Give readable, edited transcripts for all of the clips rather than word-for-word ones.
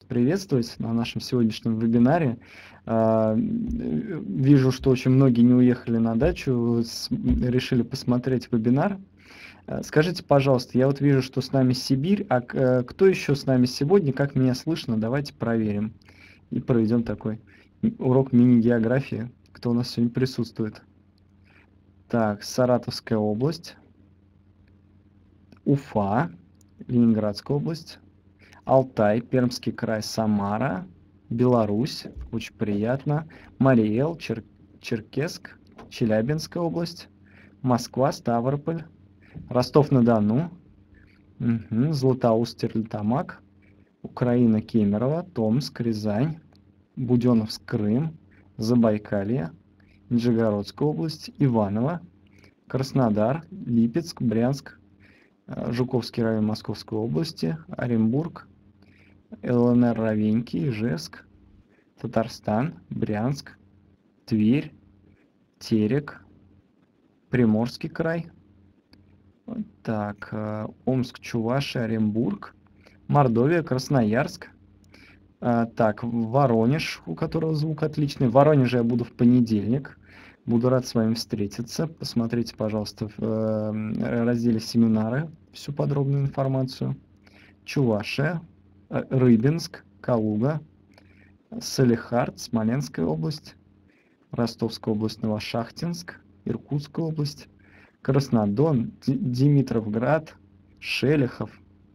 приветствовать на нашем сегодняшнем вебинаре. Вижу, что очень многие не уехали на дачу, решили посмотреть вебинар. Скажите, пожалуйста, я вот вижу, что с нами Сибирь, кто еще с нами сегодня, как меня слышно, давайте проверим и проведем такой урок мини-географии, кто у нас сегодня присутствует. Так, Саратовская область, Уфа, Ленинградская область, Алтай, Пермский край, Самара, Беларусь, очень приятно, Мариэл, Черкесск, Челябинская область, Москва, Ставрополь, Ростов-на-Дону, Златоуст, Стерлитамак, Украина, Кемерово, Томск, Рязань, Буденновск, Крым, Забайкалье, Нижегородская область, Иваново, Краснодар, Липецк, Брянск, Жуковский район Московской области, Оренбург, ЛНР, Ровеньки, Ижевск, Татарстан, Брянск, Тверь, Терек, Приморский край, так, Омск, Чувашия, Оренбург, Мордовия, Красноярск, так, Воронеж, у которого звук отличный. В Воронеже я буду в понедельник. Буду рад с вами встретиться. Посмотрите, пожалуйста, в разделе «Семинары» всю подробную информацию. Чувашия, Рыбинск, Калуга, Салехард, Смоленская область, Ростовская область, Новошахтинск, Иркутская область, Краснодон, Димитровград, Шелехов.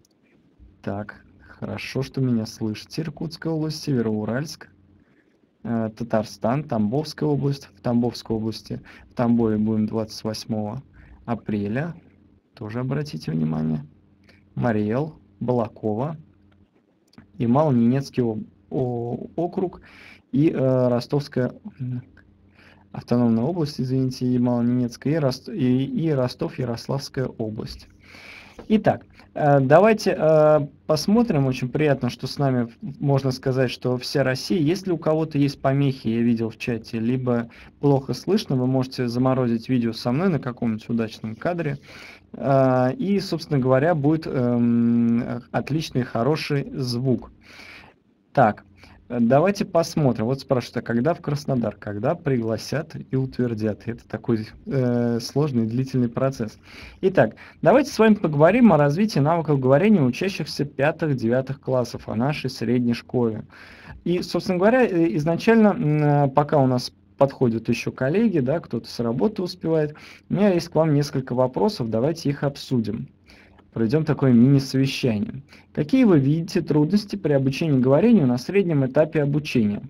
Так, хорошо, что меня слышите. Иркутская область, Североуральск, Татарстан, Тамбовская область. В Тамбовской области, в Тамбове будем 28 апреля. Тоже обратите внимание. Мариэл, Балакова, Ямало-Ненецкий округ и Ростовская автономная область, извините, Ямало-Ненецкая и Ростов-Ярославская область. Итак, давайте посмотрим. Очень приятно, что с нами, можно сказать, что вся Россия. Если у кого-то есть помехи, я видел в чате, либо плохо слышно, вы можете заморозить видео со мной на каком-нибудь удачном кадре. И, собственно говоря, будет отличный, хороший звук. Так, давайте посмотрим. Вот спрашивают, а когда в Краснодар? Когда пригласят и утвердят? Это такой сложный, длительный процесс. Итак, давайте с вами поговорим о развитии навыков говорения учащихся 5-9 классов, о нашей средней школе. И, собственно говоря, изначально, пока у нас подходят еще коллеги, да, кто-то с работы успевает, у меня есть к вам несколько вопросов, давайте их обсудим. Проведем такое мини-совещание. Какие вы видите трудности при обучении говорению на среднем этапе обучения?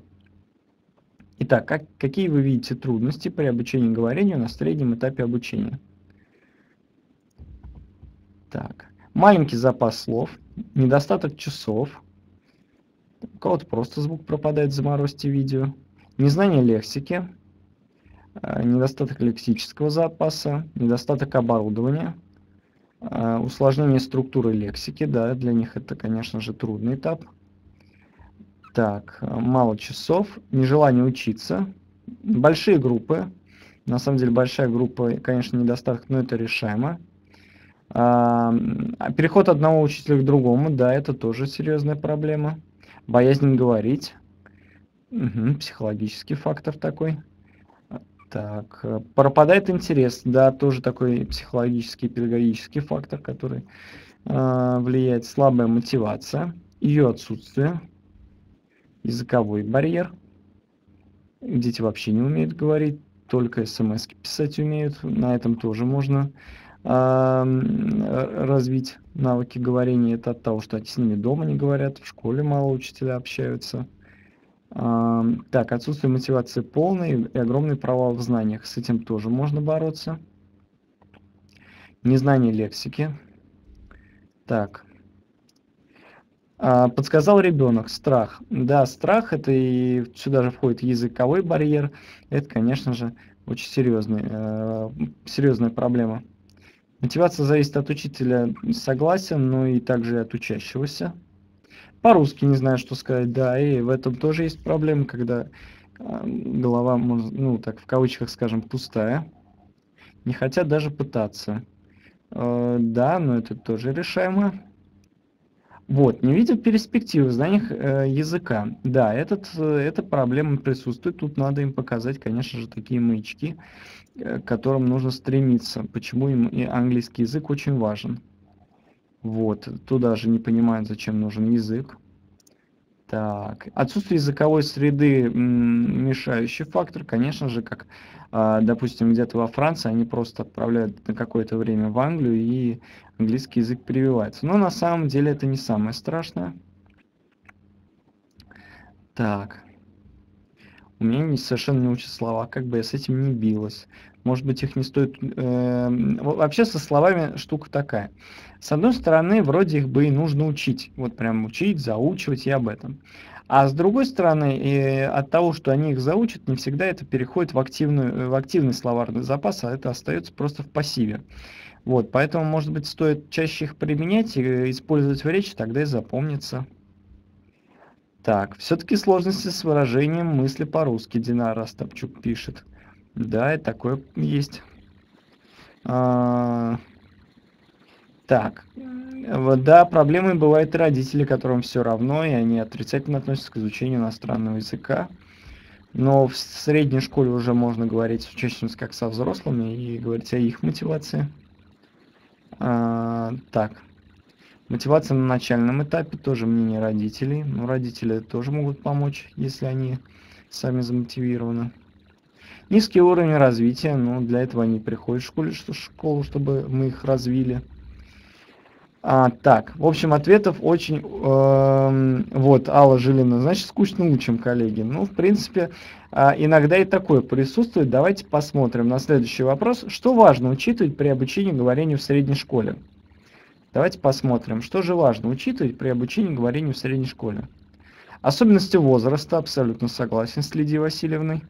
Итак, какие вы видите трудности при обучении говорению на среднем этапе обучения? Так, маленький запас слов, недостаток часов, у кого-то просто звук пропадает, заморозьте видео, незнание лексики, недостаток лексического запаса, недостаток оборудования, усложнение структуры лексики, да, для них это, конечно же, трудный этап. Так, мало часов, нежелание учиться, большие группы. На самом деле большая группа, конечно, недостаток, но это решаемо. Переход одного учителя к другому, да, это тоже серьезная проблема. Боязнь говорить, психологический фактор такой. Так, пропадает интерес, да, тоже такой психологический, педагогический фактор, который влияет. Слабая мотивация, ее отсутствие, языковой барьер. Дети вообще не умеют говорить, только смс-ки писать умеют. На этом тоже можно развить навыки говорения. Это от того, что с ними дома не говорят, в школе мало учителя общаются. Так, отсутствие мотивации полной и огромный провал в знаниях. С этим тоже можно бороться. Незнание лексики. Так. Подсказал ребенок. Страх. Да, страх, это и сюда же входит языковой барьер. Это, конечно же, очень серьезная проблема. Мотивация зависит от учителя, согласен, но и также и от учащегося. По-русски не знаю, что сказать, да, и в этом тоже есть проблема, когда голова, ну, так, в кавычках, скажем, пустая. Не хотят даже пытаться. Да, но это тоже решаемо. Вот, не видят перспективы в знаниях языка. Да, эта проблема присутствует. Тут надо им показать, конечно же, такие маячки, к которым нужно стремиться. Почему им и английский язык очень важен. Вот, туда же не понимают, зачем нужен язык. Так, отсутствие языковой среды мешающий фактор, конечно же, как, допустим, где-то во Франции они просто отправляют на какое-то время в Англию, и английский язык прививается. Но на самом деле это не самое страшное. Так, у меня совершенно не учат слова, как бы я с этим не билась. Может быть, их не стоит... вообще со словами штука такая. С одной стороны, вроде их бы и нужно учить. Вот прям учить, заучивать и об этом. А с другой стороны, от того, что они их заучат, не всегда это переходит в активный словарный запас, а это остается просто в пассиве. Вот, поэтому, может быть, стоит чаще их применять и использовать в речи, тогда и запомнится. Так, все-таки сложности с выражением мысли по-русски, Динара Остапчук пишет. Да, и такое есть. Так, вот, да, проблемой бывают и родители, которым все равно, и они отрицательно относятся к изучению иностранного языка. Но в средней школе уже можно говорить с учащимися как со взрослыми и говорить о их мотивации. Так, мотивация на начальном этапе, тоже мнение родителей. Но родители тоже могут помочь, если они сами замотивированы. Низкий уровень развития, но для этого они приходят в школу, чтобы мы их развили. Так, в общем, ответов очень... вот, Алла Жилина, значит, скучно учим, коллеги. Ну, в принципе, иногда и такое присутствует. Давайте посмотрим на следующий вопрос. Что важно учитывать при обучении говорению в средней школе? Давайте посмотрим, что же важно учитывать при обучении говорению в средней школе. Особенности возраста, абсолютно согласен с Лидией Васильевной.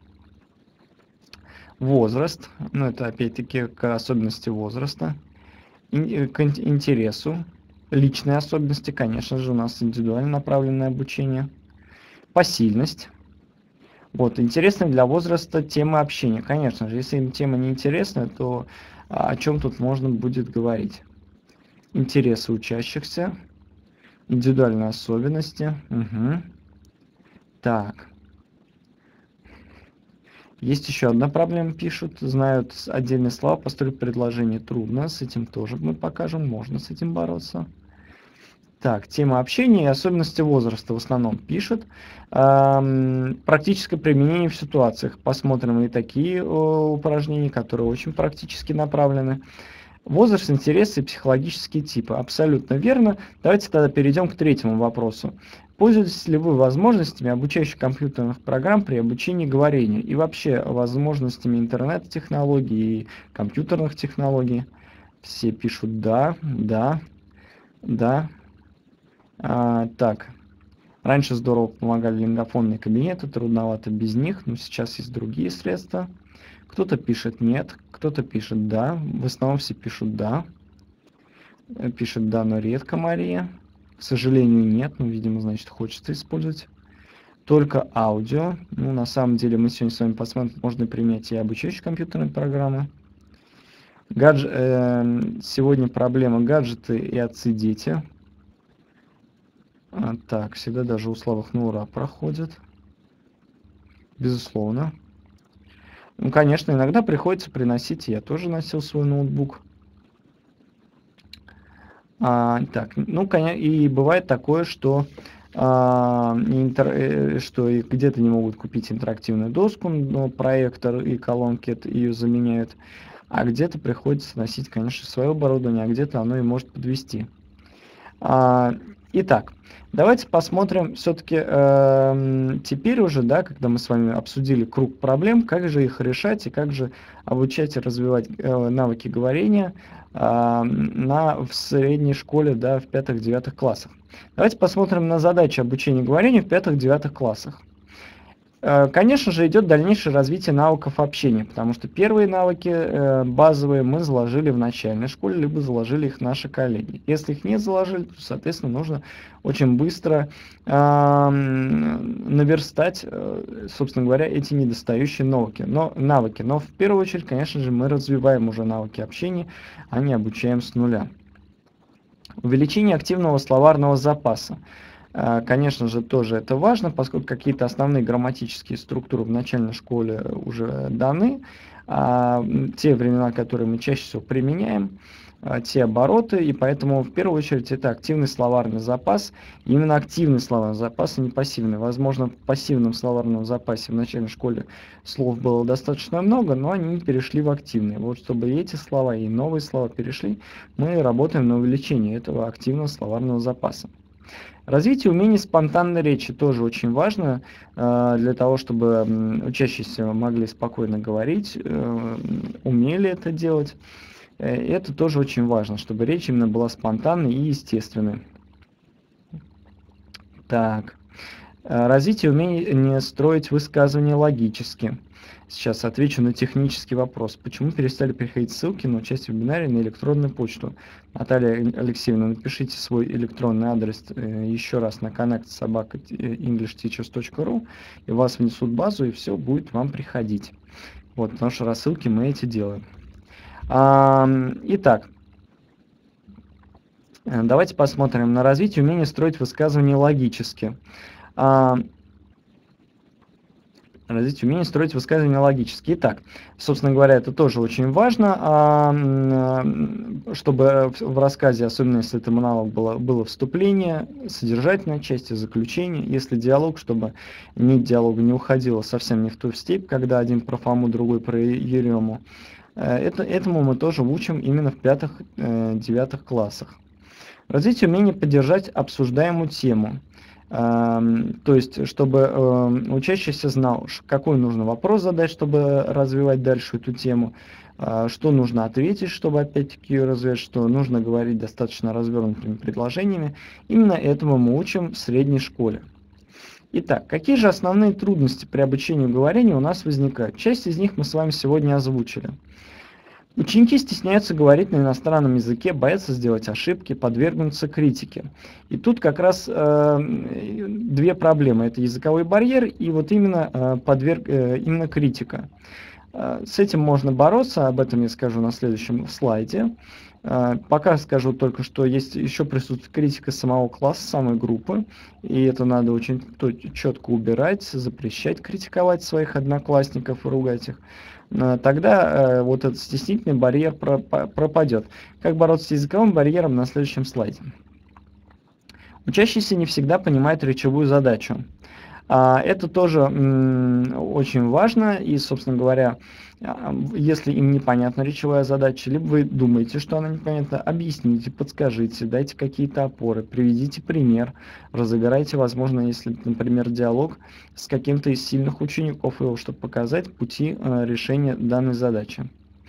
Возраст, ну это опять-таки к особенности возраста. К интересу. Личные особенности, конечно же, у нас индивидуально направленное обучение. Посильность. Вот, интересная для возраста тема общения. Конечно же, если им тема не интересна, то о чем тут можно будет говорить? Интересы учащихся, индивидуальные особенности. Угу. Так. Есть еще одна проблема, пишут. Знают отдельные слова, построить предложение трудно. С этим тоже мы покажем, можно с этим бороться. Так, тема общения и особенности возраста в основном пишут. Практическое применение в ситуациях. Посмотрим и такие упражнения, которые очень практически направлены. Возраст, интересы и психологические типы. Абсолютно верно. Давайте тогда перейдем к третьему вопросу. Пользуетесь ли вы возможностями обучающих компьютерных программ при обучении говорению и вообще возможностями интернет-технологий и компьютерных технологий? Все пишут да, да, да. Так, раньше здорово помогали лингофонные кабинеты, трудновато без них, но сейчас есть другие средства. Кто-то пишет нет, кто-то пишет да, в основном все пишут да. Пишет да, но редко Мария. К сожалению, нет, но, видимо, значит, хочется использовать только аудио. Ну, на самом деле, мы сегодня с вами посмотрим, можно применять и обучающие компьютерные программы. Сегодня проблема гаджеты и отцы-дети. Так, всегда даже у слабых на ура проходят. Безусловно. Ну, конечно, иногда приходится приносить, я тоже носил свой ноутбук. Так, ну, конечно, и бывает такое, что, что где-то не могут купить интерактивную доску, но проектор и колонки ее заменяют, а где-то приходится носить, конечно, свое оборудование, а где-то оно и может подвести. Итак, давайте посмотрим все-таки теперь уже, да, когда мы с вами обсудили круг проблем, как же их решать и как же обучать и развивать навыки говорения в средней школе, да, в 5-9 классах. Давайте посмотрим на задачи обучения говорению в 5-9 классах. Конечно же, идет дальнейшее развитие навыков общения, потому что первые навыки базовые мы заложили в начальной школе, либо заложили их наши коллеги. Если их не заложили, то, соответственно, нужно очень быстро наверстать, собственно говоря, эти недостающие навыки. Но в первую очередь, конечно же, мы развиваем уже навыки общения, а не обучаем с нуля. Увеличение активного словарного запаса. Конечно же, тоже это важно, поскольку какие-то основные грамматические структуры в начальной школе уже даны, те времена, которые мы чаще всего применяем, те обороты, и поэтому в первую очередь это активный словарный запас, именно активный словарный запас, а не пассивный. Возможно, в пассивном словарном запасе в начальной школе слов было достаточно много, но они не перешли в активный. Вот чтобы и эти слова, и новые слова перешли, мы работаем на увеличение этого активного словарного запаса. Развитие умений спонтанной речи тоже очень важно для того, чтобы учащиеся могли спокойно говорить, умели это делать. Это тоже очень важно, чтобы речь именно была спонтанной и естественной. Так. Развитие умения строить высказывания логически. Сейчас отвечу на технический вопрос. Почему перестали приходить ссылки на участие в вебинаре на электронную почту? Наталья Алексеевна, напишите свой электронный адрес еще раз на connect@englishteachers.ru, и вас внесут в базу, и все будет вам приходить. Вот, потому что рассылки мы эти делаем. Итак, давайте посмотрим на развитие умения строить высказывания логически. Развитие умения строить высказывания логически. Итак, собственно говоря, это тоже очень важно, чтобы в рассказе, особенно если это монолог, было вступление, содержательная часть и заключение. Если диалог, чтобы нить диалога не уходила совсем не в ту степь, когда один про Фому, другой про Ерему. Этому мы тоже учим именно в 5-9 классах. Развитие умения поддержать обсуждаемую тему. То есть, чтобы учащийся знал, какой нужно вопрос задать, чтобы развивать дальше эту тему, что нужно ответить, чтобы опять-таки ее развивать, что нужно говорить достаточно развернутыми предложениями. Именно этому мы учим в средней школе. Итак, какие же основные трудности при обучении говорению у нас возникают? Часть из них мы с вами сегодня озвучили. Ученики стесняются говорить на иностранном языке, боятся сделать ошибки, подвергнуться критике. И тут как раз две проблемы. Это языковой барьер и вот именно, именно критика. С этим можно бороться, об этом я скажу на следующем слайде. Пока скажу только, что есть еще присутствует критика самого класса, самой группы, и это надо очень четко убирать, запрещать критиковать своих одноклассников и ругать их. Тогда вот этот стеснительный барьер пропадет. Как бороться с языковым барьером на следующем слайде. Учащийся не всегда понимает речевую задачу. Это тоже очень важно, и, собственно говоря, если им непонятна речевая задача, либо вы думаете, что она непонятна, объясните, подскажите, дайте какие-то опоры, приведите пример, разыграйте, возможно, если, например, диалог с каким-то из сильных учеников его, чтобы показать пути решения данной задачи.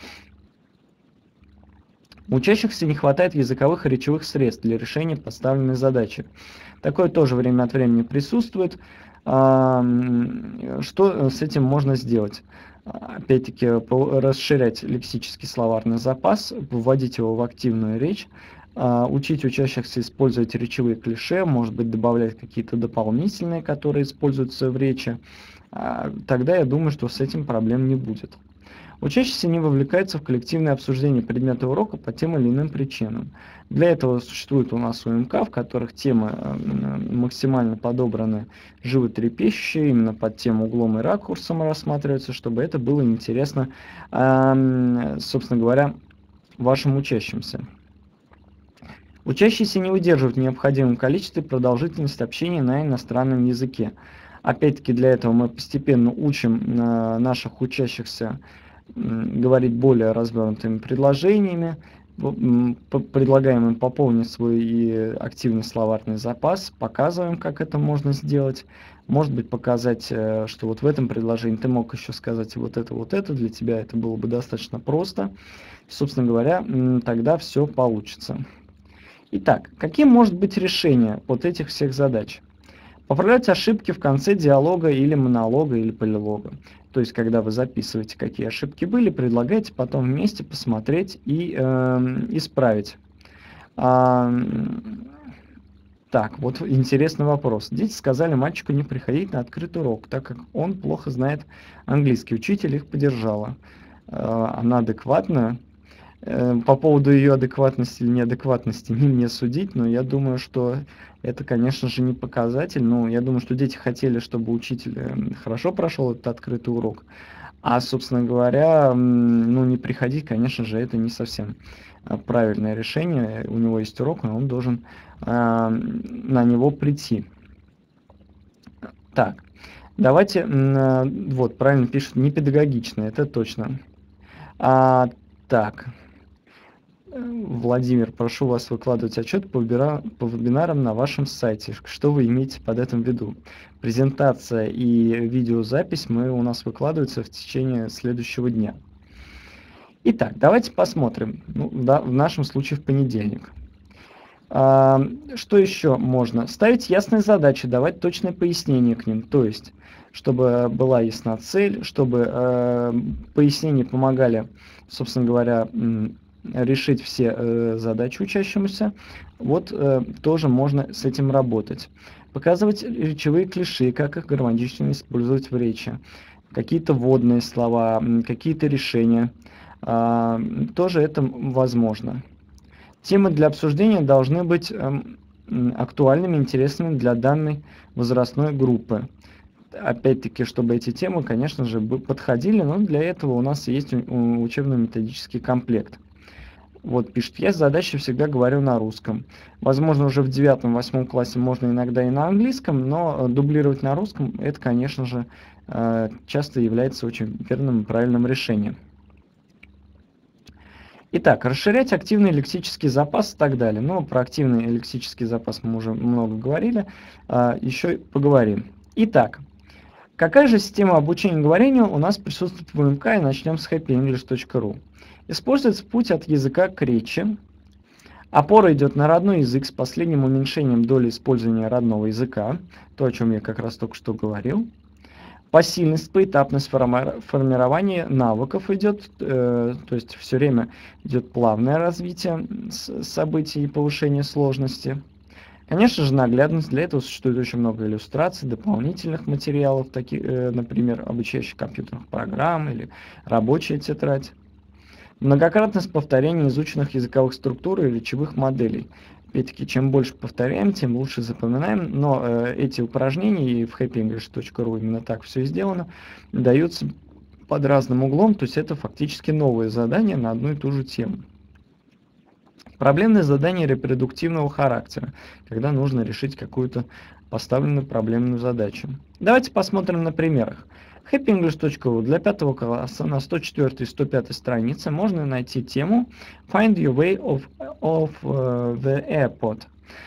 У учащихся не хватает языковых и речевых средств для решения поставленной задачи. Такое тоже время от времени присутствует. Что с этим можно сделать? Опять-таки, расширять лексический словарный запас, вводить его в активную речь, учить учащихся использовать речевые клише, может быть, добавлять какие-то дополнительные, которые используются в речи. Тогда я думаю, что с этим проблем не будет. Учащийся не вовлекается в коллективное обсуждение предмета урока по тем или иным причинам. Для этого существует у нас УМК, в которых темы максимально подобраны животрепещущие, именно под тем углом и ракурсом рассматриваются, чтобы это было интересно, собственно говоря, вашим учащимся. Учащиеся не выдерживают в необходимом количестве продолжительность общения на иностранном языке. Опять-таки для этого мы постепенно учим наших учащихся говорить более развернутыми предложениями, предлагаем им пополнить свой активный словарный запас, показываем, как это можно сделать. Может быть, показать, что вот в этом предложении ты мог еще сказать вот это, для тебя это было бы достаточно просто. Собственно говоря, тогда все получится. Итак, каким может быть решение вот этих всех задач? Поправлять ошибки в конце диалога или монолога или полилога. То есть, когда вы записываете, какие ошибки были, предлагаете потом вместе посмотреть и исправить. Так, вот интересный вопрос. Дети сказали мальчику не приходить на открытый урок, так как он плохо знает английский. Учитель их поддержала. Она адекватная. По поводу ее адекватности или неадекватности не мне судить, но я думаю, что это, конечно же, не показатель. Ну, я думаю, что дети хотели, чтобы учитель хорошо прошел этот открытый урок. А, собственно говоря, ну, не приходить, конечно же, это не совсем правильное решение. У него есть урок, и он должен на него прийти. Так, давайте, вот, правильно пишут, не педагогично, это точно. Так, Владимир, прошу вас выкладывать отчет по вебинарам на вашем сайте. Что вы имеете под этим в виду? Презентация и видеозапись у нас выкладываются в течение следующего дня. Итак, давайте посмотрим. Ну, да, в нашем случае в понедельник. Что еще можно? Ставить ясные задачи, давать точное пояснение к ним. То есть, чтобы была ясна цель, чтобы пояснения помогали, собственно говоря, решить все задачи учащемуся. Вот тоже можно с этим работать. Показывать речевые клише, как их гармонично использовать в речи. Какие-то вводные слова, какие-то решения. Тоже это возможно. Темы для обсуждения должны быть актуальными, интересными для данной возрастной группы. Опять-таки, чтобы эти темы, конечно же, подходили, но для этого у нас есть учебно-методический комплект. Вот пишет, я задачи всегда говорю на русском. Возможно, уже в 9-8 классе можно иногда и на английском, но дублировать на русском, это, конечно же, часто является очень верным и правильным решением. Итак, расширять активный лексический запас и так далее. Но про активный лексический запас мы уже много говорили, еще поговорим. Итак, какая же система обучения говорению у нас присутствует в УМК, и начнем с happyenglish.ru. Используется путь от языка к речи. Опора идет на родной язык с последним уменьшением доли использования родного языка, то, о чем я как раз только что говорил. Посильность, поэтапность формирования навыков идет, то есть все время идет плавное развитие событий и повышение сложности. Конечно же, наглядность. Для этого существует очень много иллюстраций, дополнительных материалов, таких, например, обучающих компьютерных программ или рабочая тетрадь. Многократность повторения изученных языковых структур и речевых моделей. Опять-таки, чем больше повторяем, тем лучше запоминаем, но эти упражнения, и в happyenglish.ru именно так все и сделано, даются под разным углом, то есть это фактически новые задания на одну и ту же тему. Проблемные задания репродуктивного характера, когда нужно решить какую-то поставленную проблемную задачу. Давайте посмотрим на примерах. happyenglish.ru для 5 класса на 104 и 105 странице можно найти тему Find your way of the airport.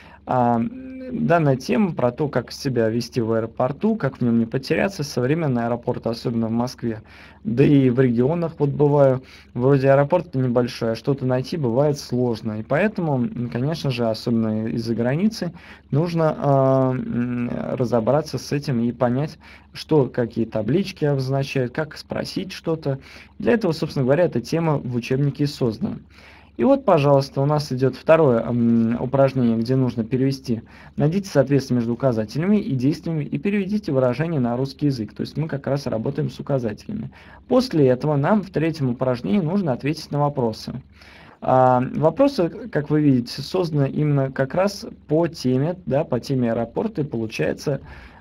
Данная тема про то, как себя вести в аэропорту, как в нем не потеряться. Современный аэропорт, особенно в Москве, да и в регионах, вот бываю, вроде аэропорт-то небольшой, а что-то найти бывает сложно. И поэтому, конечно же, особенно из-за границы, нужно разобраться с этим и понять, что какие таблички обозначают, как спросить что-то. Для этого, собственно говоря, эта тема в учебнике и создана. И вот, пожалуйста, у нас идет второе упражнение, где нужно перевести. Найдите соответствие между указателями и действиями и переведите выражение на русский язык. То есть мы как раз работаем с указателями. После этого нам в третьем упражнении нужно ответить на вопросы. Вопросы, как вы видите, созданы именно как раз по теме, да, по теме аэропорта, и получается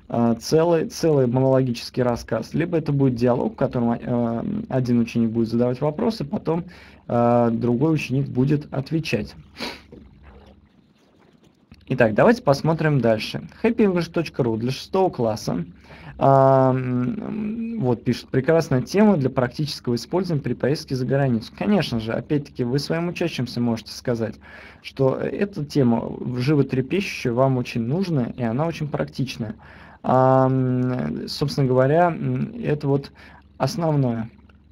целый монологический рассказ. Либо это будет диалог, в котором один ученик будет задавать вопросы, потом другой ученик будет отвечать. Итак, давайте посмотрим дальше. happyenglish.ru для 6 класса. Вот пишет, прекрасная тема для практического использования при поездке за границу. Конечно же, опять-таки, вы своим учащимся можете сказать, что эта тема животрепещущая, вам очень нужна, и она очень практичная. Собственно говоря, это вот основное.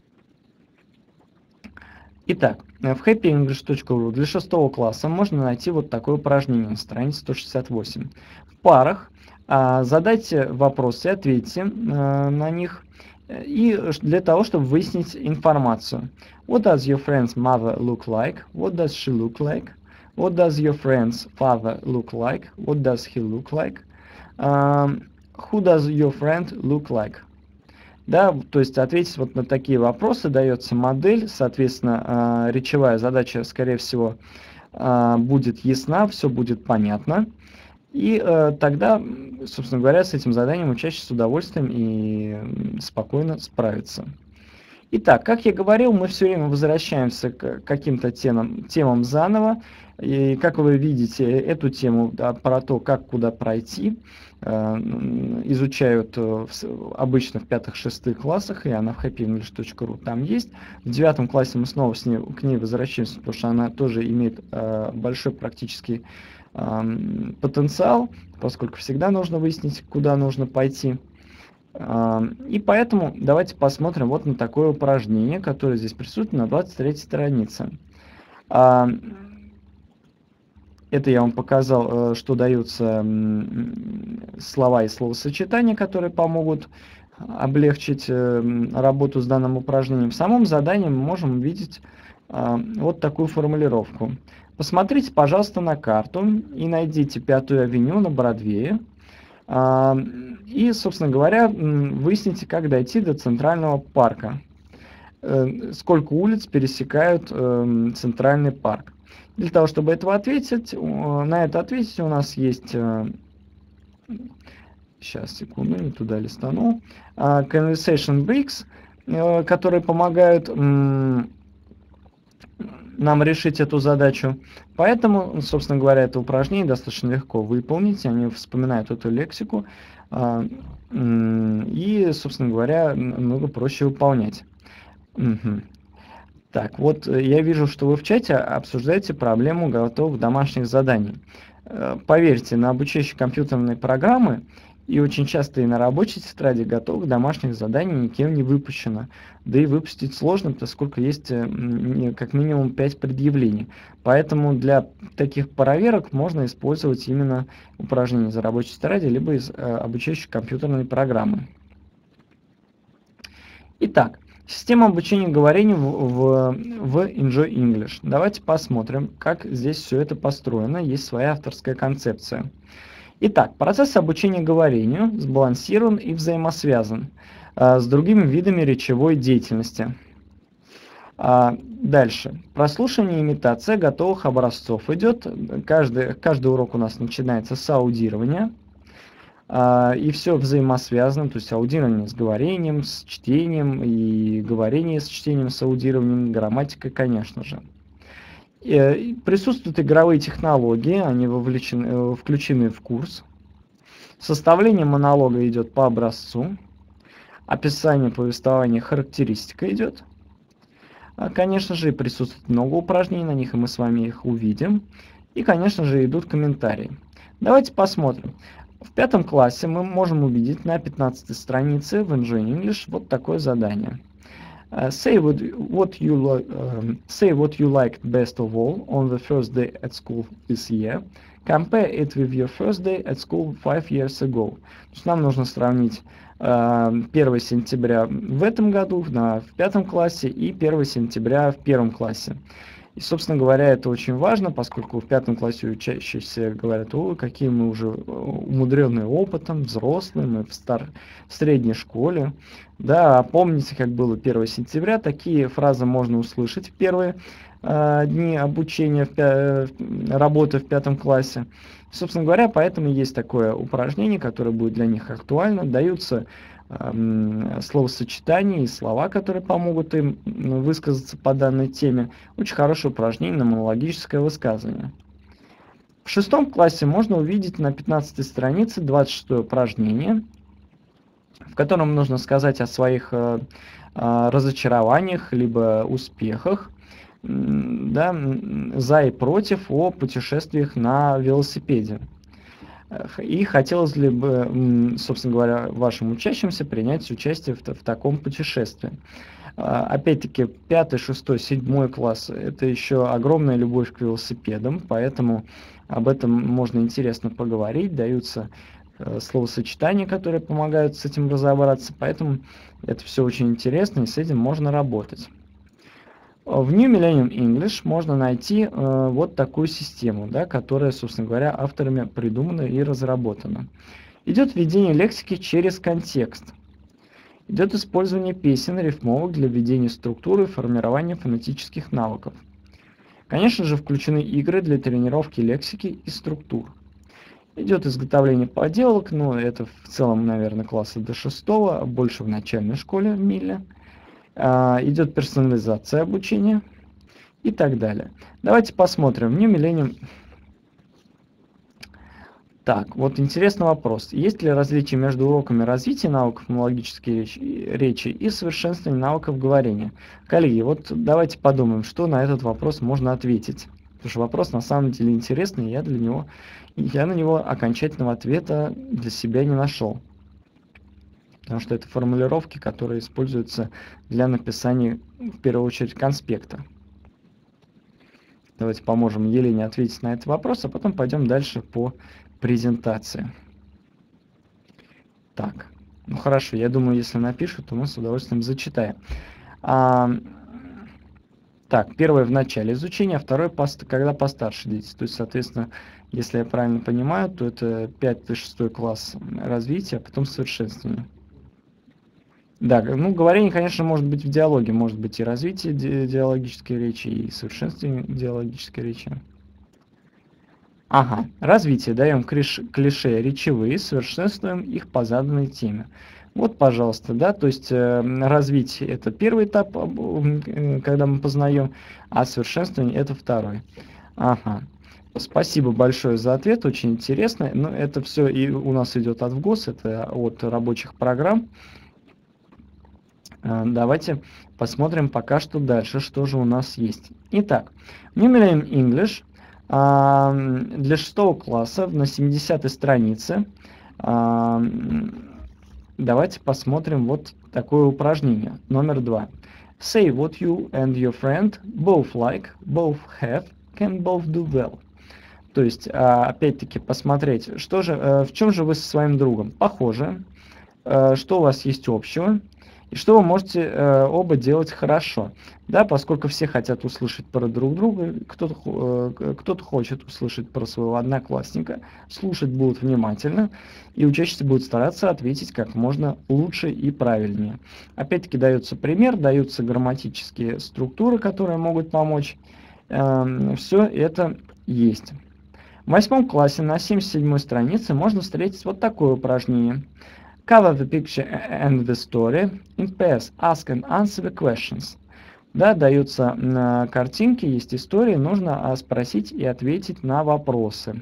Итак, в happyenglish.ru для 6 класса можно найти вот такое упражнение на странице 168. В парах задайте вопросы, ответьте на них, и для того, чтобы выяснить информацию. What does your friend's mother look like? What does she look like? What does your friend's father look like? What does he look like? Who does your friend look like? Да, то есть ответить вот на такие вопросы дается модель, соответственно, речевая задача, скорее всего, будет ясна, все будет понятно. И тогда, собственно говоря, с этим заданием учащийся с удовольствием и спокойно справится. Итак, как я говорил, мы все время возвращаемся к каким-то темам заново. И как вы видите, эту тему, да, про то, как куда пройти, изучают обычно в 5-6 классах, и она в happyenglish.ru там есть. В 9 классе мы снова к ней возвращаемся, потому что она тоже имеет большой практический потенциал, поскольку всегда нужно выяснить, куда нужно пойти. И поэтому давайте посмотрим вот на такое упражнение, которое здесь присутствует на 23 странице. Это я вам показал, что даются слова и словосочетания, которые помогут облегчить работу с данным упражнением. В самом задании мы можем увидеть вот такую формулировку. Посмотрите, пожалуйста, на карту и найдите 5-ю авеню на Бродвее. И, собственно говоря, выясните, как дойти до Центрального парка. Сколько улиц пересекают Центральный парк. Для того, чтобы на это ответить, у нас есть... Сейчас, секунду, не туда листанул. Conversation Bricks, которые помогают нам решить эту задачу. Поэтому, собственно говоря, это упражнение достаточно легко выполнить. Они вспоминают эту лексику. И, собственно говоря, много проще выполнять. Так, вот я вижу, что вы в чате обсуждаете проблему готовых домашних заданий. Поверьте, на обучающие компьютерные программы и очень часто и на рабочей тетради готовых домашних заданий никем не выпущено. Да и выпустить сложно, поскольку есть как минимум 5 предъявлений. Поэтому для таких проверок можно использовать именно упражнения из рабочей тетради, либо из обучающей компьютерной программы. Итак, система обучения говорению в Enjoy English. Давайте посмотрим, как здесь все это построено. Есть своя авторская концепция. Итак, процесс обучения говорению сбалансирован и взаимосвязан с другими видами речевой деятельности. Дальше. Прослушивание и имитация готовых образцов идет. Каждый урок у нас начинается с аудирования. И все взаимосвязано, то есть аудирование с говорением, с чтением, и говорение с чтением, с аудированием, грамматика, конечно же. Присутствуют игровые технологии, они включены в курс. Составление монолога идет по образцу. Описание повествования, характеристика идет. Конечно же, присутствует много упражнений на них, и мы с вами их увидим. И, конечно же, идут комментарии. Давайте посмотрим. В 5 классе мы можем увидеть на 15 странице в Enjoy English вот такое задание. Say what you liked best of all on the first day at school this year. Compare it with your first day at school 5 years ago. То есть нам нужно сравнить 1 сентября в этом году в 5 классе и 1 сентября в 1 классе. И, собственно говоря, это очень важно, поскольку в 5 классе учащиеся говорят: ой, какие мы уже умудренные опытом, взрослые, мы в средней школе. Да, помните, как было 1 сентября, такие фразы можно услышать в первые дни обучения, работы в 5 классе. Собственно говоря, поэтому есть такое упражнение, которое будет для них актуально. Даются словосочетания и слова, которые помогут им высказаться по данной теме. Очень хорошее упражнение на монологическое высказывание. В 6 классе можно увидеть на 15 странице 26-е упражнение, в котором нужно сказать о своих разочарованиях либо успехах, да, за и против, о путешествиях на велосипеде. И хотелось ли бы, собственно говоря, вашим учащимся принять участие в таком путешествии. Опять-таки, 5, 6, 7 класс – это еще огромная любовь к велосипедам, поэтому об этом можно интересно поговорить, даются словосочетания, которые помогают с этим разобраться, поэтому это все очень интересно, и с этим можно работать. В New Millennium English можно найти вот такую систему, да, которая, собственно говоря, авторами придумана и разработана. Идет введение лексики через контекст. Идет использование песен, рифмовок для введения структуры и формирования фонетических навыков. Конечно же, включены игры для тренировки лексики и структур. Идет изготовление поделок, но это в целом, наверное, класса до 6, больше в начальной школе в Милле. Идет персонализация обучения и так далее. Давайте посмотрим. В New Millennium. Так, вот интересный вопрос. Есть ли различия между уроками развития навыков фонологической речи и совершенствования навыков говорения? Коллеги, вот давайте подумаем, что на этот вопрос можно ответить. Потому что вопрос на самом деле интересный, я на него окончательного ответа для себя не нашел. Потому что это формулировки, которые используются для написания, в первую очередь, конспекта. Давайте поможем Елене ответить на этот вопрос, а потом пойдем дальше по презентации. Так, ну хорошо, я думаю, если напишут, то мы с удовольствием зачитаем. Так, первое в начале изучения, а второе, когда постарше дети. То есть, соответственно, если я правильно понимаю, то это 5-6 класс развития, а потом совершенствование. Да, ну говорение, конечно, может быть в диалоге, может быть и развитие диалогической речи, и совершенствование диалогической речи. Ага, развитие, даем клише речевые, совершенствуем их по заданной теме. Вот, пожалуйста, да, то есть развитие это первый этап, когда мы познаем, а совершенствование это второй. Ага. Спасибо большое за ответ, очень интересно. Но это все и у нас идет от ВГОС, это от рабочих программ. Давайте посмотрим пока что дальше, что же у нас есть. Итак, New Millennium English для 6 класса на 70-й странице. Давайте посмотрим вот такое упражнение. Номер 2. Say what you and your friend both like, both have, can both do well. То есть, опять-таки, посмотреть, в чем же вы со своим другом похожи, что у вас есть общего, и что вы можете оба делать хорошо. Да, поскольку все хотят услышать про друг друга, кто-то хочет услышать про своего одноклассника, слушать будут внимательно, и учащиеся будут стараться ответить как можно лучше и правильнее. Опять-таки дается пример, даются грамматические структуры, которые могут помочь. Все это есть. В 8 классе на 77 странице можно встретить вот такое упражнение. Cover the picture and the story. In pairs, ask and answer the questions. Да, даются на картинке, есть истории, нужно спросить и ответить на вопросы.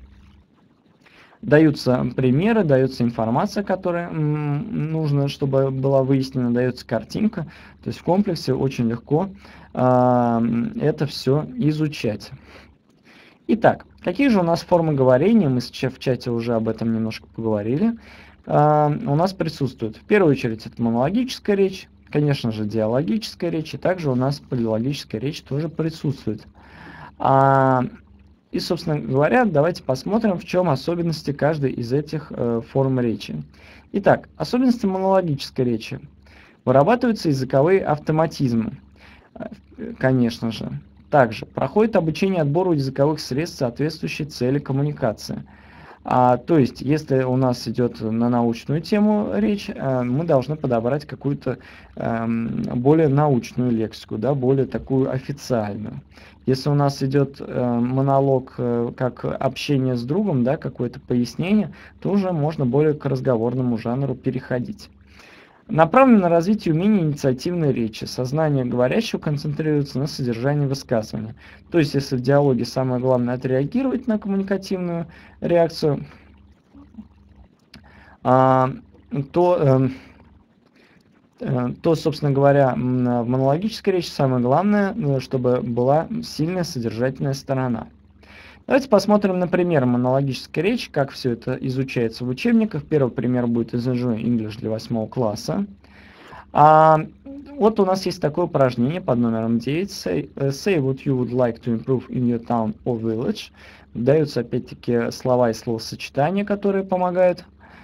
Даются примеры, дается информация, которая нужно, чтобы была выяснена, дается картинка. То есть в комплексе очень легко это все изучать. Итак, какие же у нас формы говорения? Мы сейчас в чате уже об этом немножко поговорили. У нас присутствует в первую очередь это монологическая речь, конечно же диалогическая речь, и также у нас полилогическая речь тоже присутствует. И, собственно говоря, давайте посмотрим, в чем особенности каждой из этих форм речи. Итак, особенности монологической речи. Вырабатываются языковые автоматизмы, конечно же. Также проходит обучение отбору языковых средств, соответствующей цели коммуникации. То есть, если у нас идет на научную тему речь, мы должны подобрать какую-то более научную лексику, да, более такую официальную. Если у нас идет монолог как общение с другом, да, какое-то пояснение, то уже можно более к разговорному жанру переходить. Направлено на развитие умений инициативной речи. Сознание говорящего концентрируется на содержании высказывания. То есть, если в диалоге самое главное отреагировать на коммуникативную реакцию, то, собственно говоря, в монологической речи самое главное, чтобы была сильная содержательная сторона. Давайте посмотрим на пример монологической речи, как все это изучается в учебниках. Первый пример будет из English для 8 класса. Вот у нас есть такое упражнение под номером 9. Say what you would like to improve in your town or village. Даются опять-таки слова и словосочетания, которые помогают.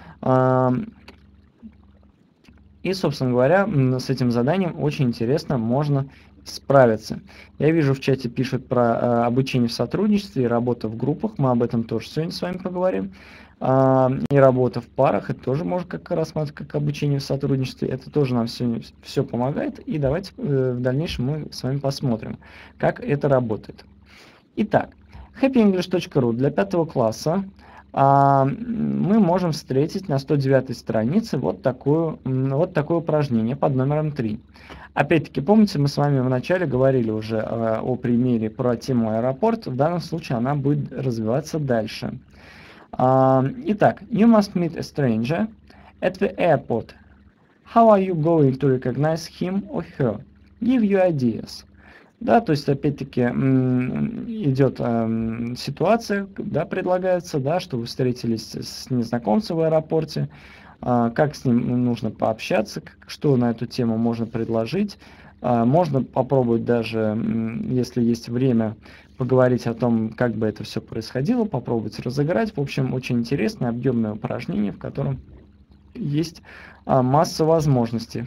И, собственно говоря, с этим заданием очень интересно можно справиться. Я вижу, в чате пишут про обучение в сотрудничестве и работу в группах. Мы об этом тоже сегодня с вами поговорим. и работа в парах, это тоже можно как рассматривать как обучение в сотрудничестве, это тоже нам все помогает, и давайте в дальнейшем мы с вами посмотрим, как это работает. Итак, happyenglish.ru для 5 класса мы можем встретить на 109 странице вот такое упражнение под номером 3. Опять-таки, помните, мы с вами вначале говорили уже о примере про тему аэропорт, в данном случае она будет развиваться дальше. Итак, you must meet a stranger at the airport. How are you going to recognize him or her? Give you ideas. Да, то есть, опять-таки, идет ситуация, да, предлагается, да, что вы встретились с незнакомцем в аэропорте, как с ним нужно пообщаться, что на эту тему можно предложить. Можно попробовать даже, если есть время, поговорить о том, как бы это все происходило, попробовать разыграть. В общем, очень интересное, объемное упражнение, в котором есть масса возможностей.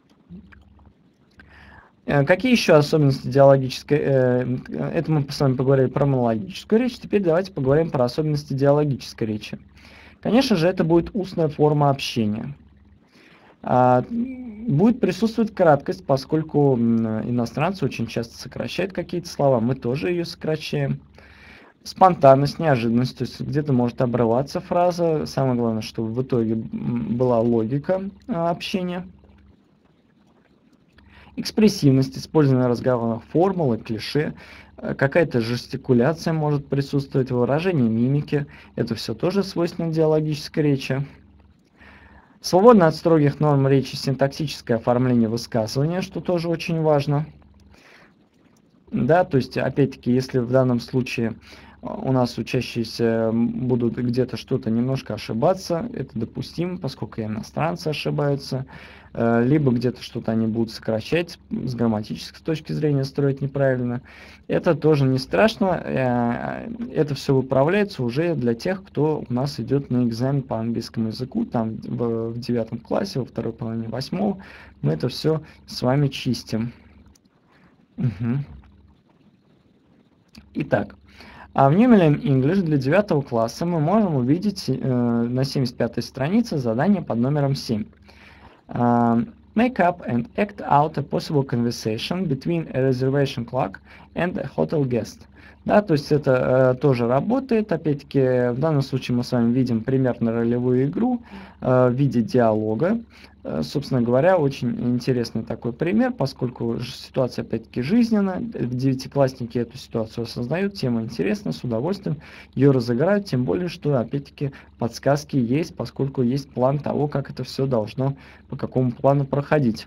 Какие еще особенности диалогической... Это мы с вами поговорили про монологическую речь, теперь давайте поговорим про особенности диалогической речи. Конечно же, это будет устная форма общения. Будет присутствовать краткость, поскольку иностранцы очень часто сокращают какие-то слова, мы тоже ее сокращаем. Спонтанность, неожиданность, то есть где-то может обрываться фраза. Самое главное, чтобы в итоге была логика общения. Экспрессивность, использование разговорных формул и клише, какая-то жестикуляция может присутствовать, выражение мимики, это все тоже свойственно диалогической речи. Свободно от строгих норм речи синтаксическое оформление высказывания, что тоже очень важно. Да, то есть, опять-таки, если в данном случае у нас учащиеся будут где-то что-то немножко ошибаться, это допустимо, поскольку и иностранцы ошибаются, либо где-то что-то они будут сокращать, с грамматической точки зрения строить неправильно. Это тоже не страшно, это все выправляется уже для тех, кто у нас идет на экзамен по английскому языку, там в 9 классе, во второй половине 8 мы это все с вами чистим. Итак, в New Millennium English для 9 класса мы можем увидеть на 75 странице задание под номером 7. Make up and act out a possible conversation between a reservation clerk and a hotel guest. Да, то есть это тоже работает. Опять-таки, в данном случае мы с вами видим примерно ролевую игру в виде диалога. Собственно говоря, очень интересный такой пример, поскольку ситуация опять-таки жизненная. Девятиклассники эту ситуацию осознают, тема интересна, с удовольствием ее разыграют, тем более, что опять-таки подсказки есть, поскольку есть план того, как это все должно, по какому плану проходить.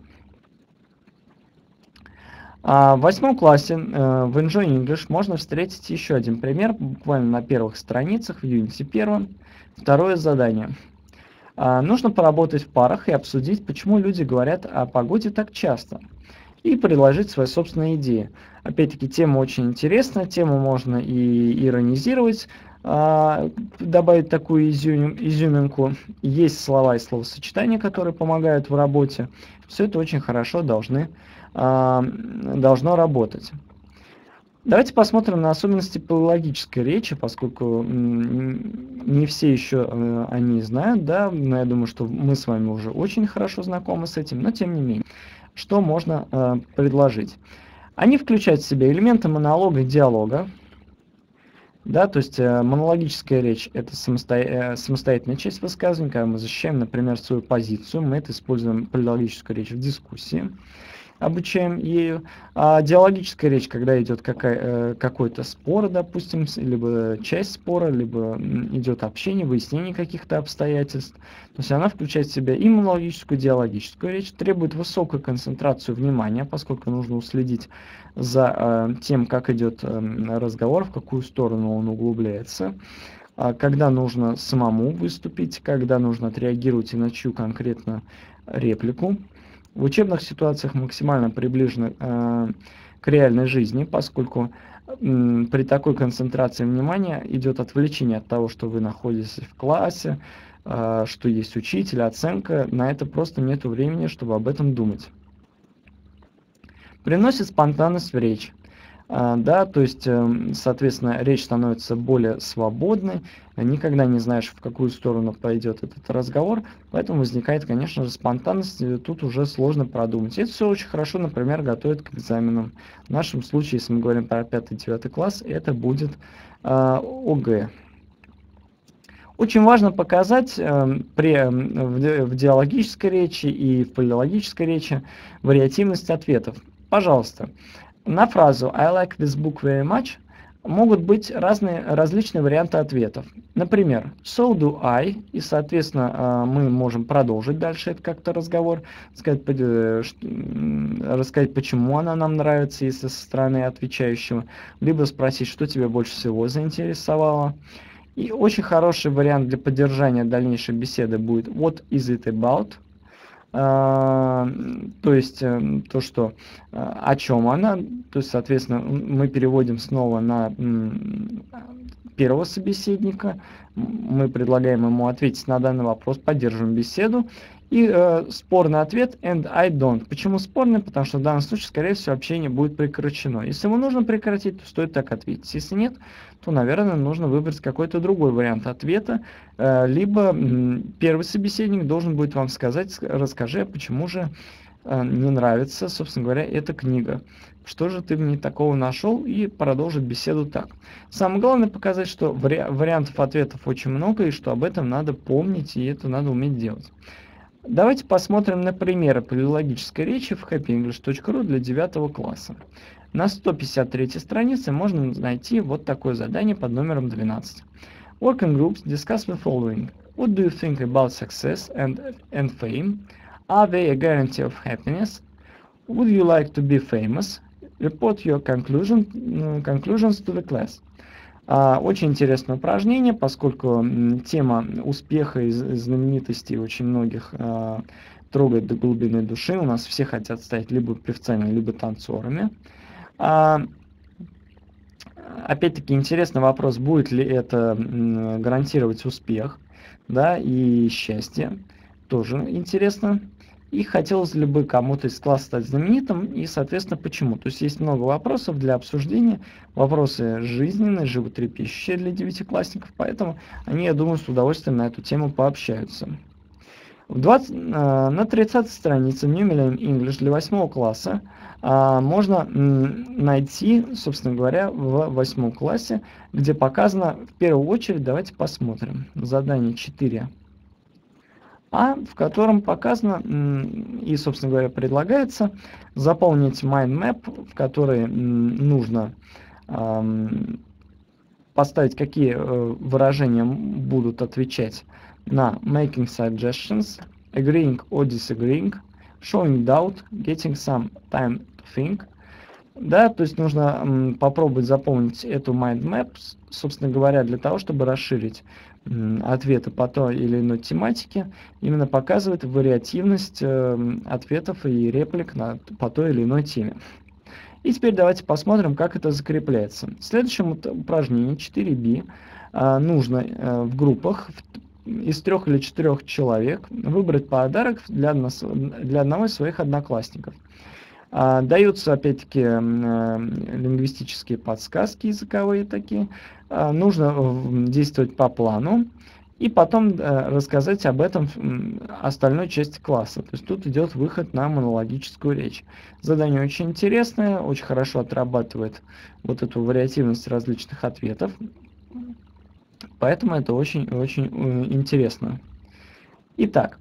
В 8 классе в Enjoy English можно встретить еще один пример, буквально на первых страницах в Unity 1. Второе задание. Нужно поработать в парах и обсудить, почему люди говорят о погоде так часто, и предложить свои собственные идеи. Опять-таки, тема очень интересная, тему можно и иронизировать, добавить такую изюминку. Есть слова и словосочетания, которые помогают в работе. Все это очень хорошо должно работать. Давайте посмотрим на особенности полилогической речи, поскольку не все еще они знают, да, но я думаю, что мы с вами уже очень хорошо знакомы с этим, но тем не менее, что можно предложить? Они включают в себя элементы монолога и диалога, да, то есть монологическая речь – это самостоятельная часть высказывания, когда мы защищаем, например, свою позицию, мы это используем полилогическую речь в дискуссии, обучаем ею. А диалогическая речь, когда идет какой-то спор, допустим, либо часть спора, либо идет общение, выяснение каких-то обстоятельств. То есть она включает в себя и монологическую, и диалогическую речь, требует высокую концентрацию внимания, поскольку нужно уследить за тем, как идет разговор, в какую сторону он углубляется, когда нужно самому выступить, когда нужно отреагировать и на чью конкретно реплику. В учебных ситуациях максимально приближены к реальной жизни, поскольку при такой концентрации внимания идет отвлечение от того, что вы находитесь в классе, что есть учитель, оценка. На это просто нет времени, чтобы об этом думать. Приносит спонтанность в речь. Да, то есть, соответственно, речь становится более свободной, никогда не знаешь, в какую сторону пойдет этот разговор, поэтому возникает, конечно же, спонтанность, тут уже сложно продумать. Это все очень хорошо, например, готовит к экзаменам. В нашем случае, если мы говорим про 5-9 класс, это будет ОГЭ. Очень важно показать в диалогической речи и в полилогической речи вариативность ответов. Пожалуйста, на фразу I like this book very much могут быть различные варианты ответов. Например, so do I, и, соответственно, мы можем продолжить дальше это как-то разговор, рассказать, почему она нам нравится, если со стороны отвечающего, либо спросить, что тебя больше всего заинтересовало. И очень хороший вариант для поддержания дальнейшей беседы будет what is it about? То есть то, что о чем она, то есть, соответственно, мы переводим снова на первого собеседника, мы предлагаем ему ответить на данный вопрос, поддерживаем беседу. И спорный ответ and I don't. Почему спорный? Потому что в данном случае, скорее всего, общение будет прекращено. Если ему нужно прекратить, то стоит так ответить. Если нет, то, наверное, нужно выбрать какой-то другой вариант ответа. Либо первый собеседник должен будет вам сказать, расскажи, почему же не нравится, собственно говоря, эта книга. Что же ты в ней такого нашел, и продолжить беседу так. Самое главное показать, что вариантов ответов очень много, и что об этом надо помнить, и это надо уметь делать. Давайте посмотрим на примеры полилогической речи в happyenglish.ru для 9 класса. На 153 странице можно найти вот такое задание под номером 12. Working groups discuss the following. What do you think about success and fame? Are they a guarantee of happiness? Would you like to be famous? Report your conclusions to the class. Очень интересное упражнение, поскольку тема успеха и знаменитости очень многих трогает до глубины души. У нас все хотят стать либо певцами, либо танцорами. Опять-таки интересный вопрос, будет ли это гарантировать успех, да, и счастье. Тоже интересно. И хотелось ли бы кому-то из класса стать знаменитым, и, соответственно, почему. То есть есть много вопросов для обсуждения, вопросы жизненные, животрепещущие для девятиклассников, поэтому они, я думаю, с удовольствием на эту тему пообщаются. На 30 странице New Millennium English для 8 класса можно найти, собственно говоря, в 8 классе, где показано, в первую очередь, давайте посмотрим, задание 4. В котором показано и, собственно говоря, предлагается заполнить mind map, в который нужно поставить, какие выражения будут отвечать на making suggestions, agreeing or disagreeing, showing doubt, getting some time to think. Да, то есть нужно попробовать заполнить эту mind map, собственно говоря, для того, чтобы расширить ответы по той или иной тематике, именно показывает вариативность ответов и реплик по той или иной теме. И теперь давайте посмотрим, как это закрепляется. В следующем упражнении 4b нужно в группах из 3 или 4 человек выбрать подарок для одного из своих одноклассников. Даются, опять-таки, лингвистические подсказки языковые такие. Нужно действовать по плану и потом рассказать об этом остальной части класса. То есть тут идет выход на монологическую речь. Задание очень интересное, очень хорошо отрабатывает вот эту вариативность различных ответов. Поэтому это очень-очень интересно. Итак,